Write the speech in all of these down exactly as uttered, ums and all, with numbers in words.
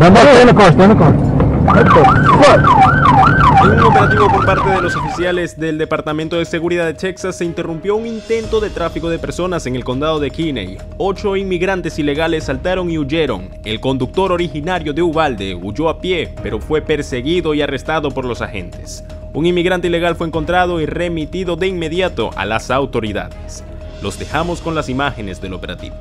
En un operativo por parte de los oficiales del Departamento de Seguridad de Texas se interrumpió un intento de tráfico de personas en el condado de Kinney. Ocho inmigrantes ilegales saltaron y huyeron. El conductor originario de Uvalde huyó a pie, pero fue perseguido y arrestado por los agentes. Un inmigrante ilegal fue encontrado y remitido de inmediato a las autoridades. Los dejamos con las imágenes del operativo.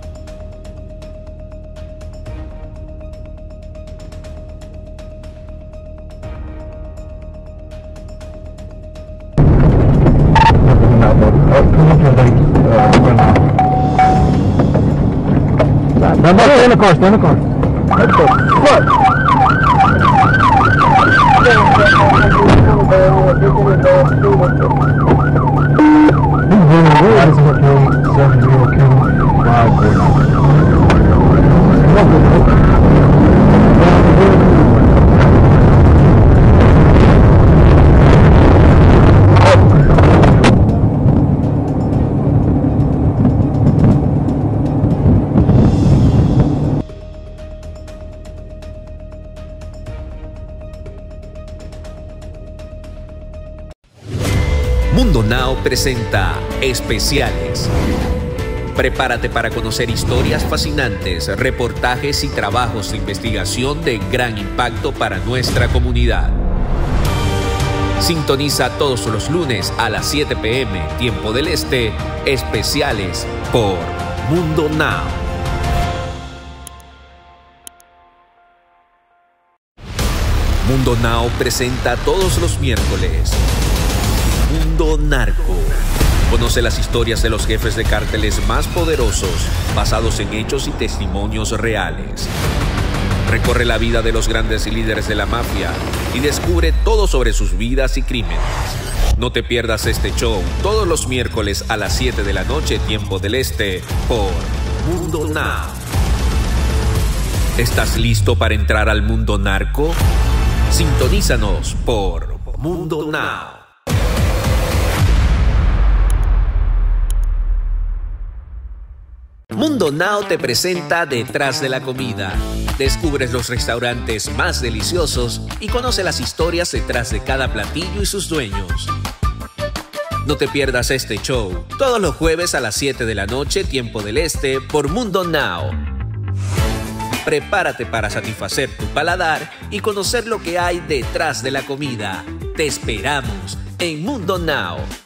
No, no, stay in the car, stay in the car. What? Mundo Now presenta Especiales. Prepárate para conocer historias fascinantes, reportajes y trabajos de investigación de gran impacto para nuestra comunidad. Sintoniza todos los lunes a las siete p m tiempo del este, Especiales por Mundo Now. Mundo Now presenta todos los miércoles Mundo Narco. Conoce las historias de los jefes de cárteles más poderosos, basados en hechos y testimonios reales. Recorre la vida de los grandes líderes de la mafia y descubre todo sobre sus vidas y crímenes. No te pierdas este show todos los miércoles a las siete de la noche, tiempo del este, por Mundo Now. ¿Estás listo para entrar al mundo narco? Sintonízanos por Mundo Now. Mundo Now te presenta Detrás de la Comida. Descubres los restaurantes más deliciosos y conoce las historias detrás de cada platillo y sus dueños. No te pierdas este show todos los jueves a las siete de la noche, tiempo del este, por Mundo Now. Prepárate para satisfacer tu paladar y conocer lo que hay detrás de la comida. Te esperamos en Mundo Now.